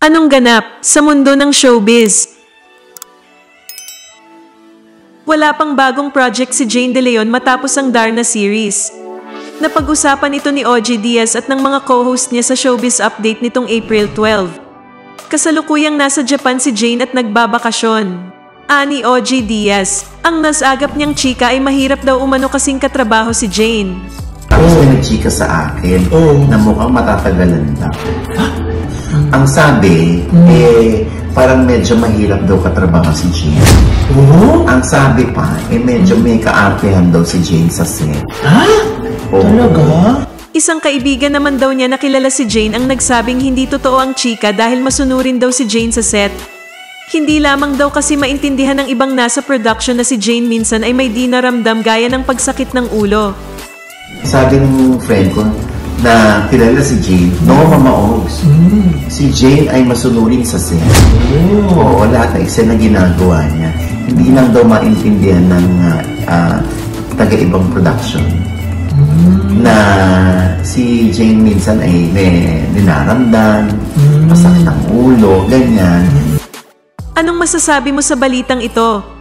Anong ganap sa mundo ng showbiz? Wala pang bagong project si Jane De Leon matapos ang Darna series. Napag-usapan ito ni OG Diaz at ng mga co-host niya sa Showbiz Update nitong April 12. Kasalukuyang nasa Japan si Jane at nagbabakasyon. Ani OG Diaz, ang nasagap niyang chika ay mahirap daw umano kasing katrabaho si Jane. Tapos may nagchika sa akin na mukhang matatagalan daw. Ang sabi, parang medyo mahirap daw katrabaho si Jane. Ang sabi pa, medyo may kaartehan daw si Jane sa set. Ha? Talaga? Isang kaibigan naman daw niya na kilala si Jane ang nagsabing hindi totoo ang chika dahil masunurin daw si Jane sa set. Hindi lamang daw kasi maintindihan ng ibang nasa production na si Jane minsan ay may di naramdam gaya ng pagsakit ng ulo. Sabi ng friend ko na kilala si Jane, mamaogs. Si Jane ay masunurin sa set. Oo, lahat ng eksena ginagawa niya. Hindi lang daw maintindihan ng taga-ibang production. Na si Jane minsan ay may dinaramdam, masakit ang ulo, ganyan. Anong masasabi mo sa balitang ito?